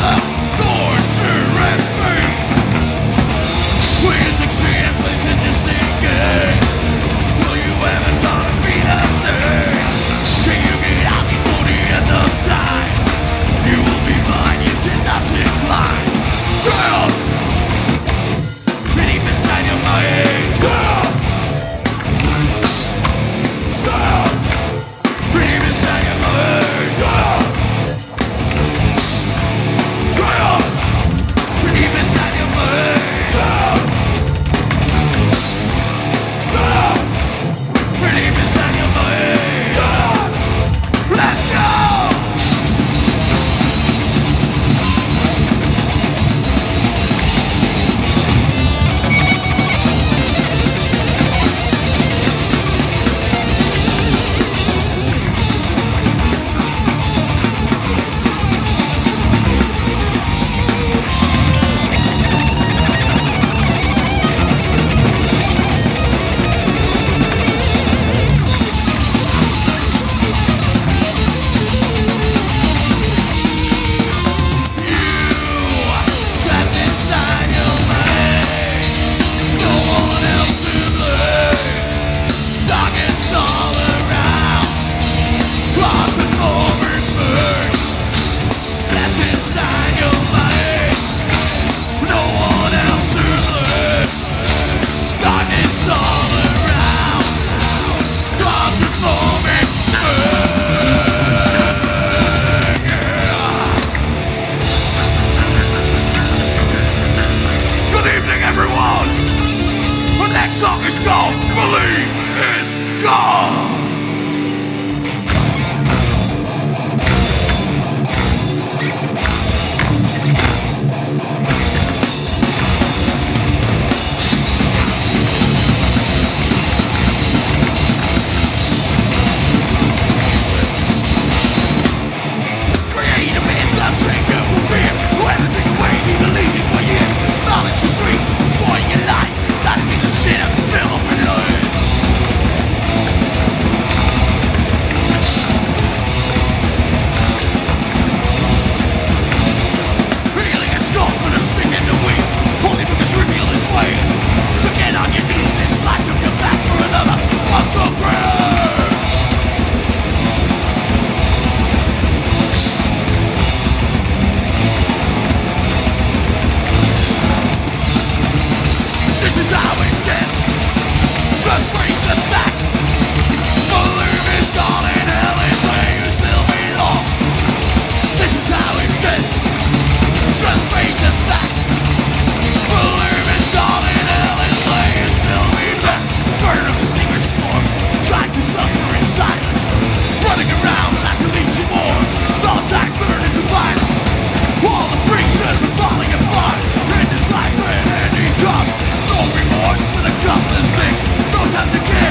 No remorse for the gutless thing. No time to care.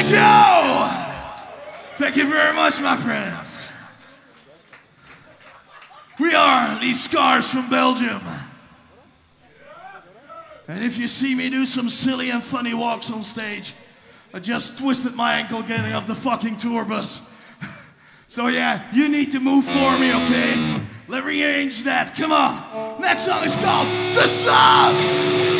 Thank you! Thank you very much, my friends. We are these Scars from Belgium. And if you see me do some silly and funny walks on stage, I just twisted my ankle getting off the fucking tour bus. So yeah, you need to move for me, okay? Let me arrange that, come on. Next song is called The Song!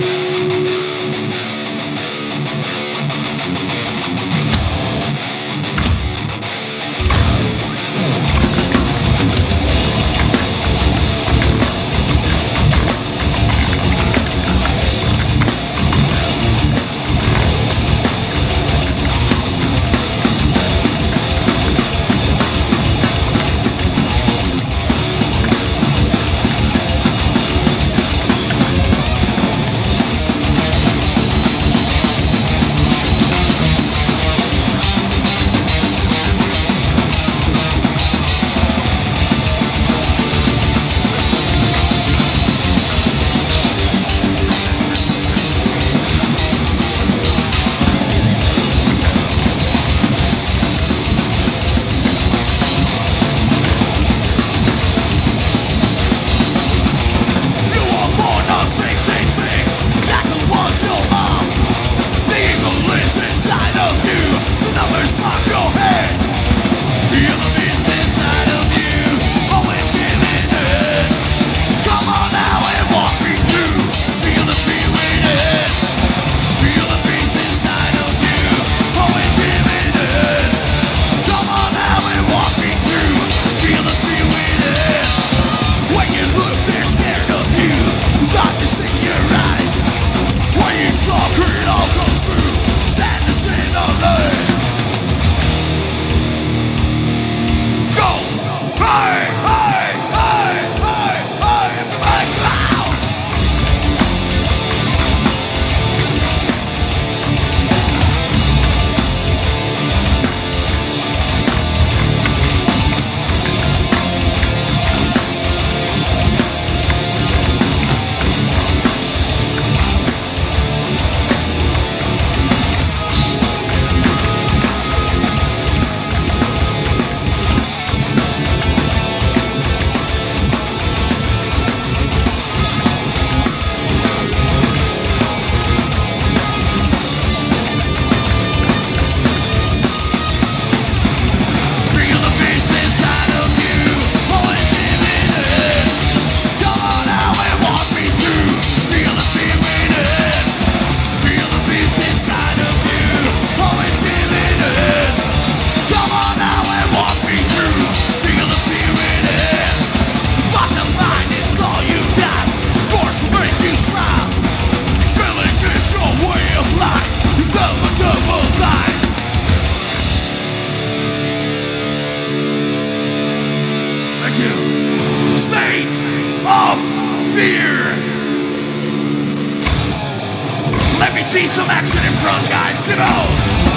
Let me see some action in front, guys. Come on.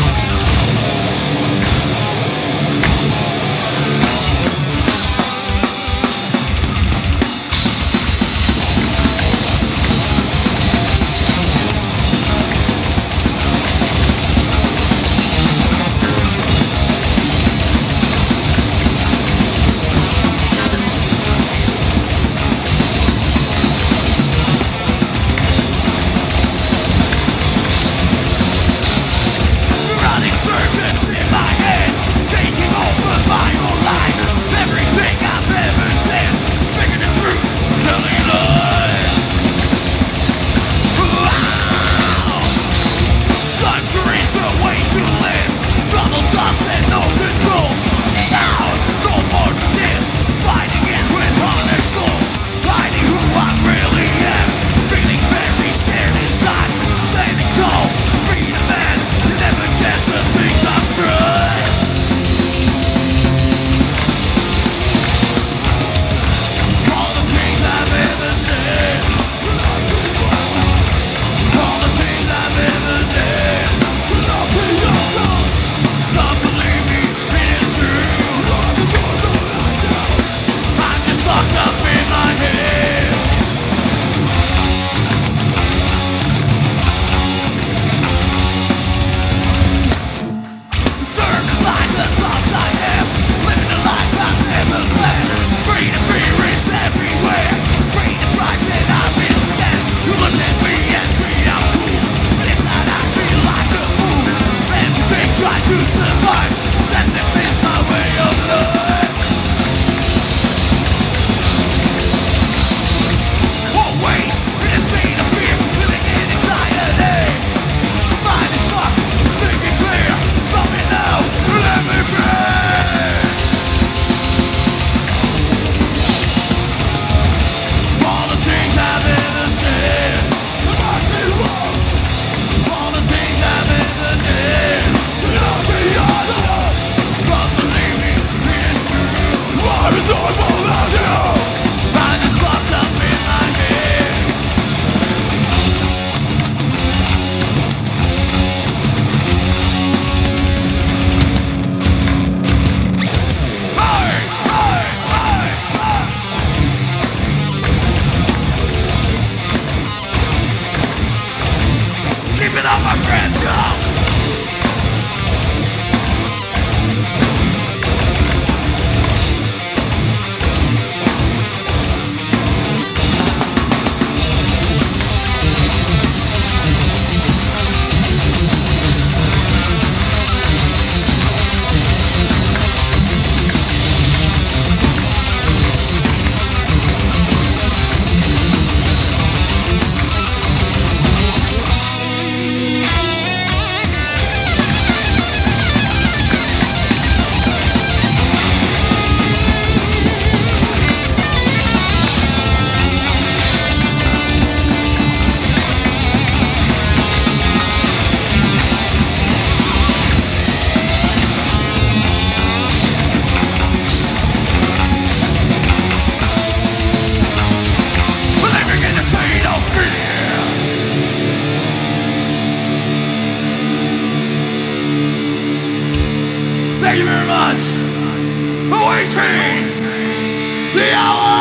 awaiting the hour.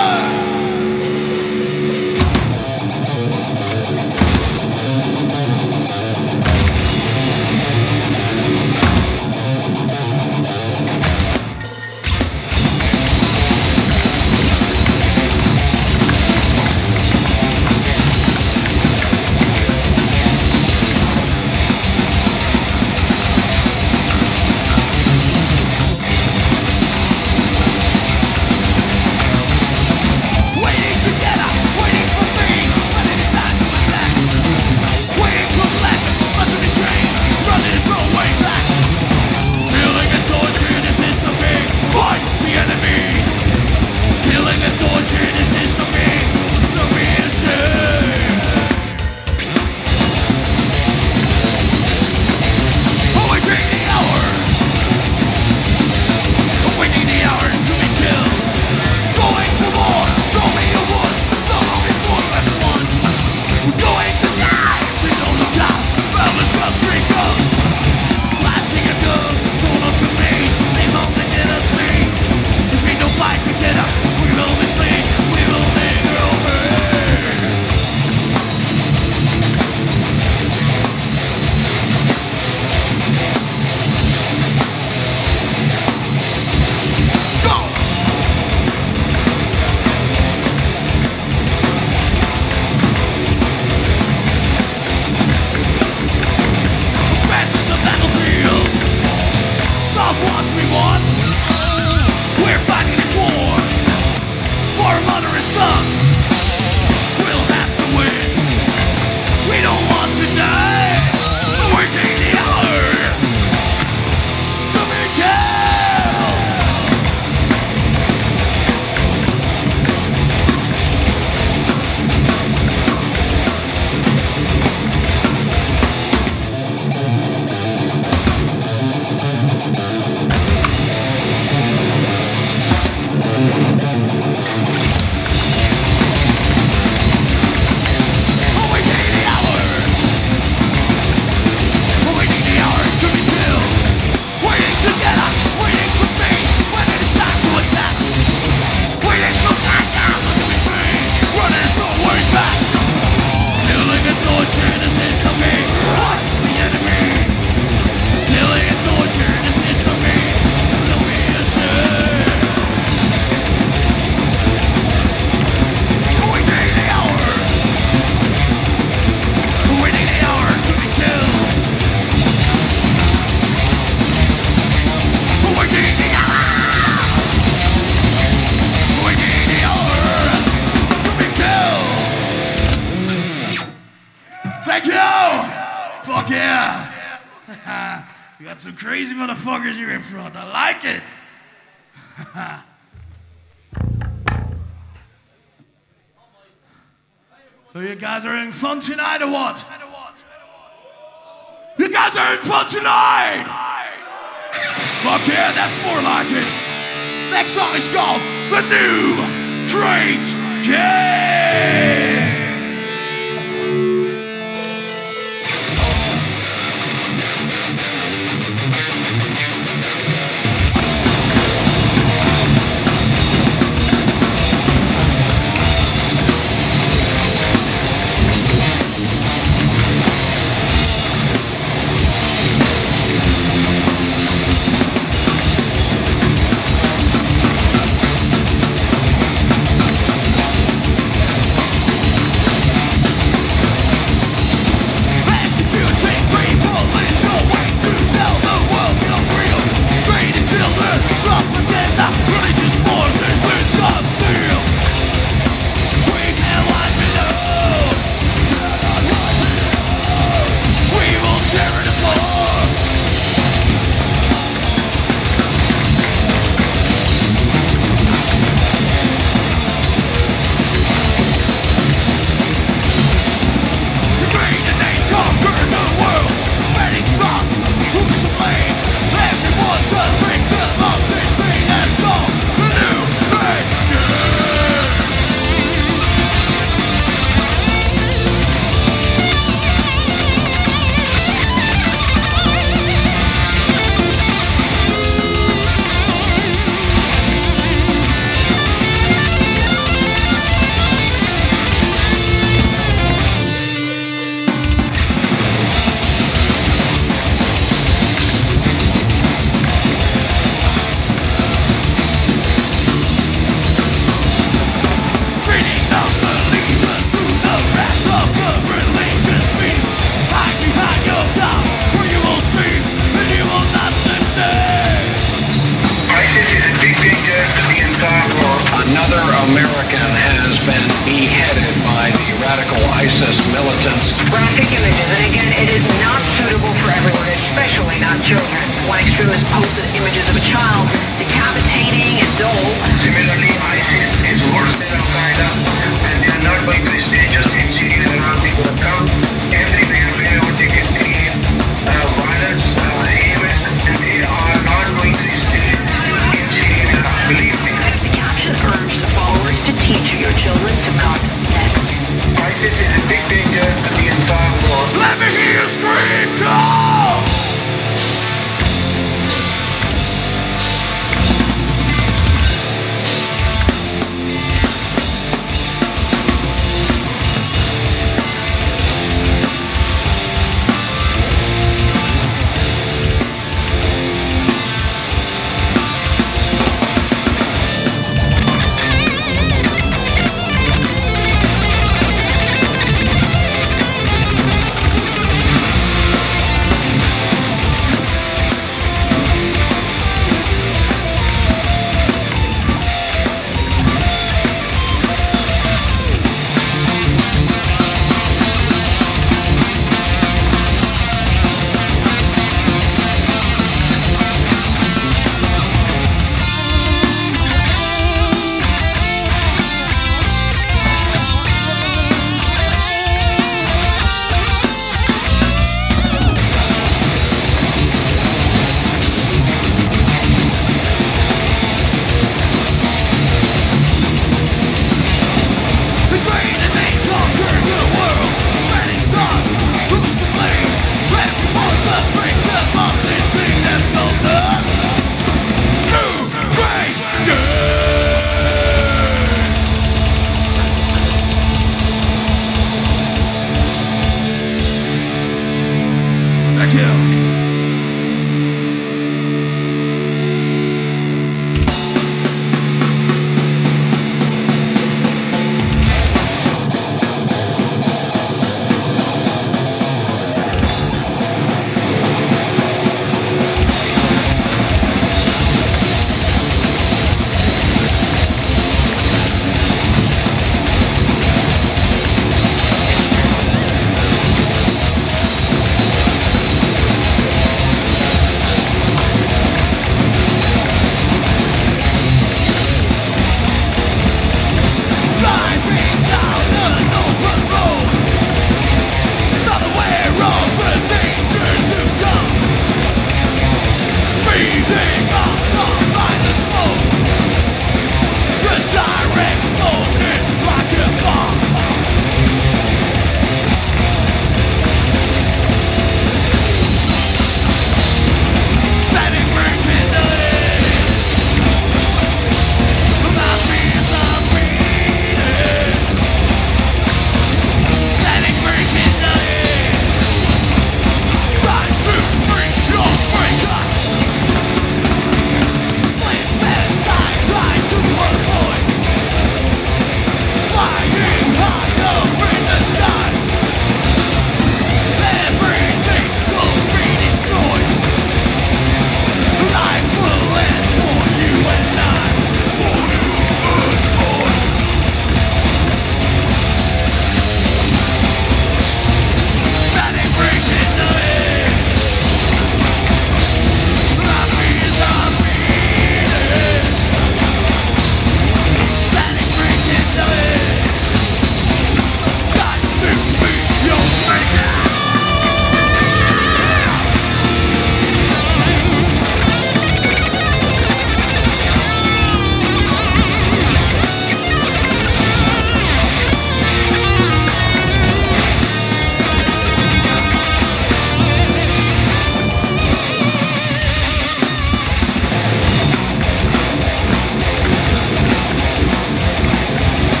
Fuck yeah! You got some crazy motherfuckers here in front. I like it. So you guys are having fun tonight or what? You guys are having fun tonight! Fuck yeah, that's more like it. Next song is called The New Great Game. American has been beheaded by the radical ISIS militants. Graphic images, and again, it is not suitable for everyone, especially not children. One extremist posted images of a child decapitating a doll. Similarly, ISIS is worse than Al-Qaeda, and they are not going to stay just in Syria and around people that come everywhere where they can create violence, hatred, and they are not going to stay in Syria, believe me. The caption urged followers to teach your children to cut necks. ISIS is a big danger to the entire world. Let me hear you scream, dog!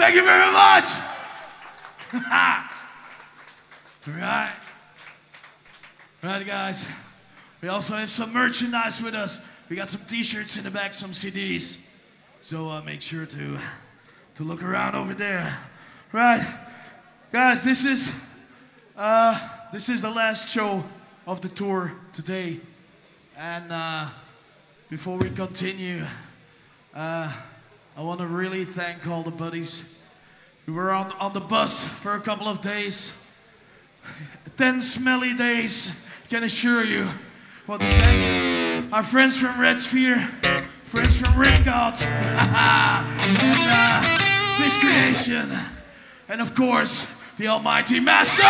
Thank you very much. Right. Right, guys. We also have some merchandise with us. We got some t-shirts in the back, some CDs. So make sure to look around over there. Right. Guys, this is the last show of the tour today. And before we continue, I want to really thank all the buddies. We were on the bus for a couple of days. 10 smelly days, can assure you. Want to thank our friends from Red Sphere, friends from Ring God, and this creation, and of course, the Almighty Master!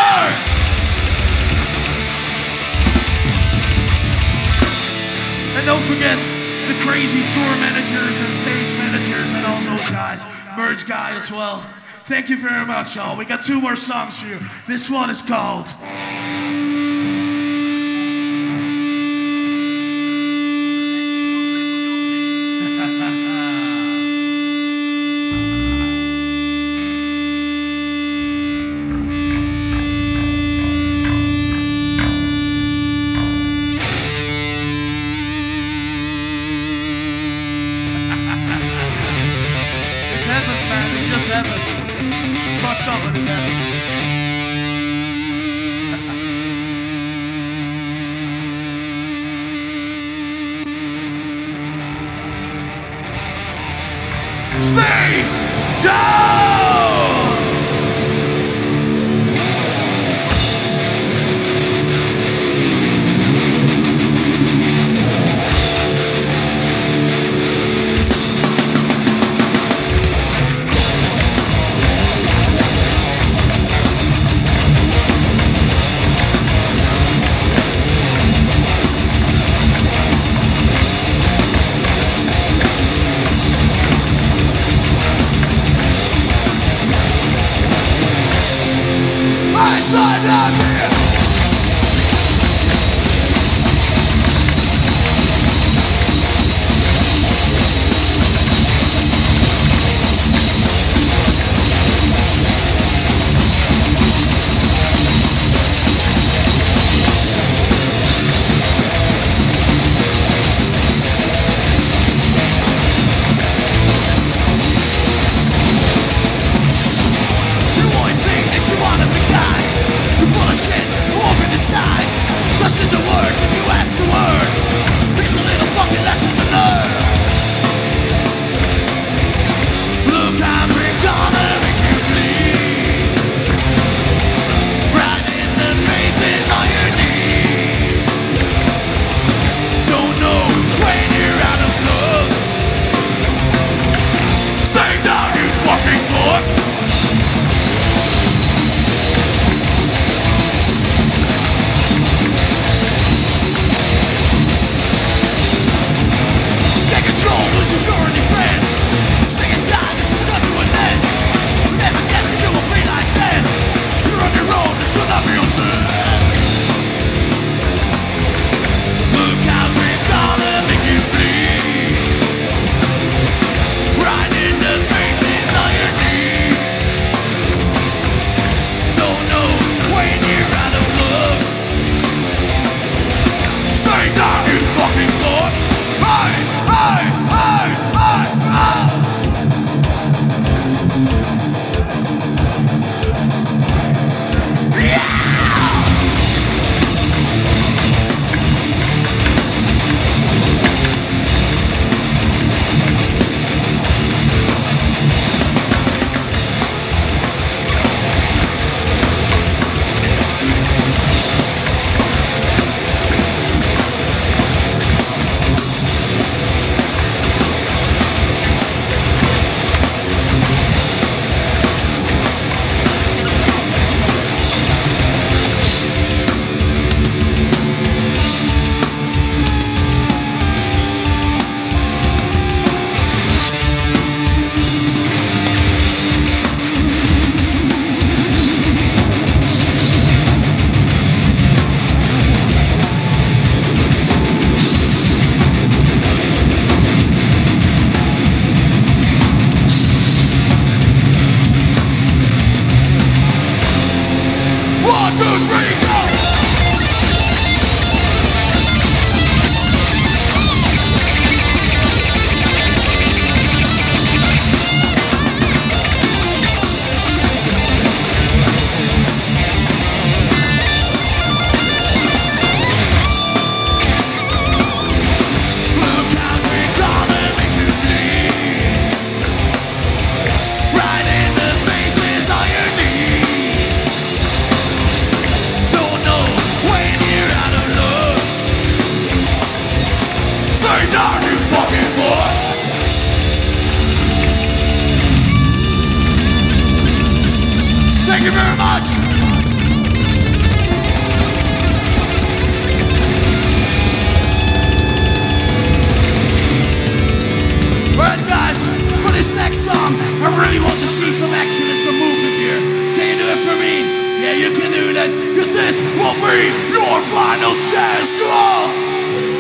And don't forget the crazy tour managers and stage managers and all those guys, merch guy as well. Thank you very much, y'all. We got 2 more songs for you. This one is called This happens, man. This just happens. It's fucked up, but it happens. Stay down! This will be your final chance. Go on!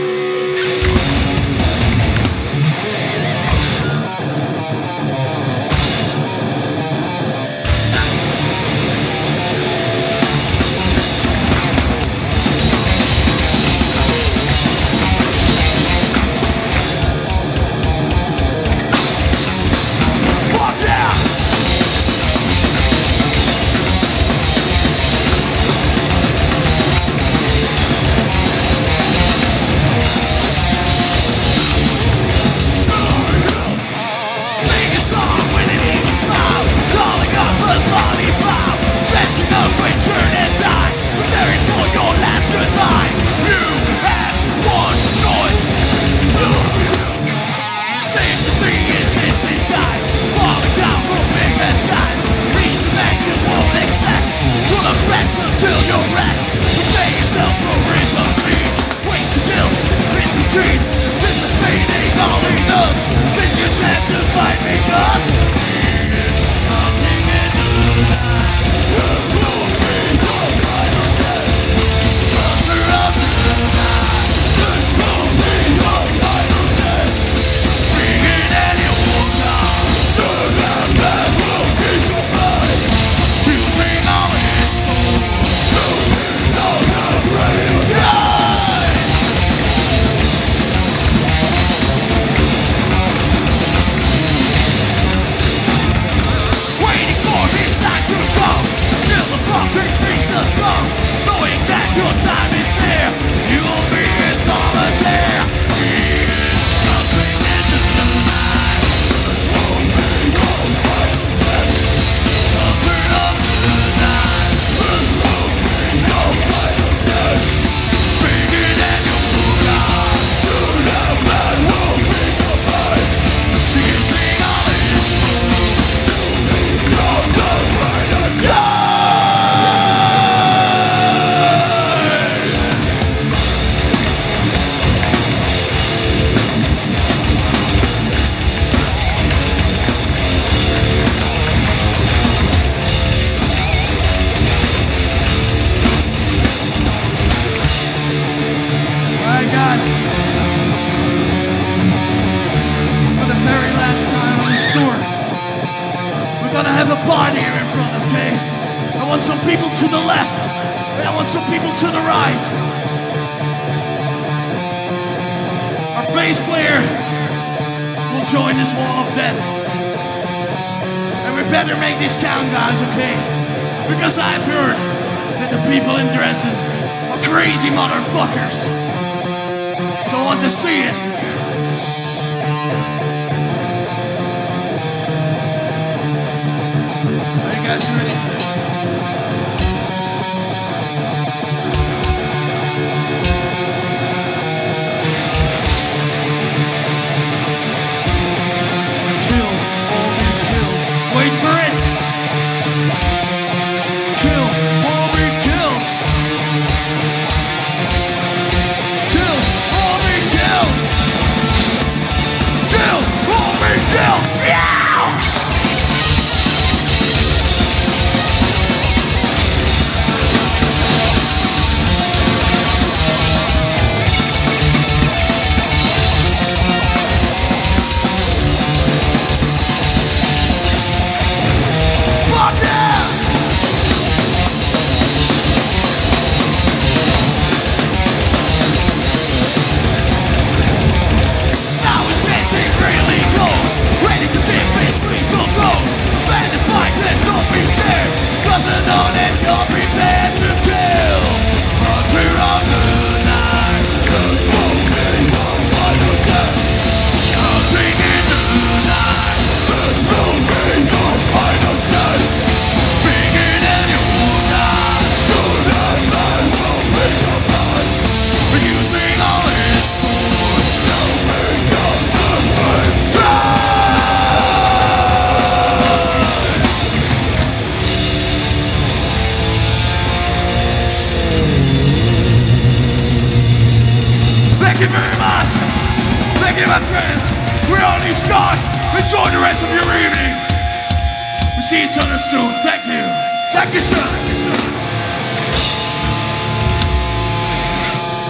Thank you very much. Thank you, my friends. We're on these scars. Enjoy the rest of your evening. We'll see each other soon. Thank you. Thank you, sir.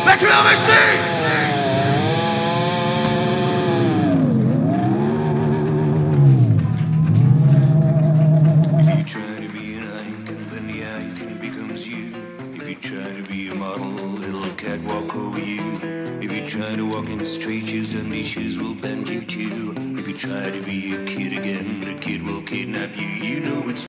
Let me have a seat! Walk over you. If you try to walk in straight shoes, then these shoes will bend you too. If you try to be a kid again, the kid will kidnap you. You know it's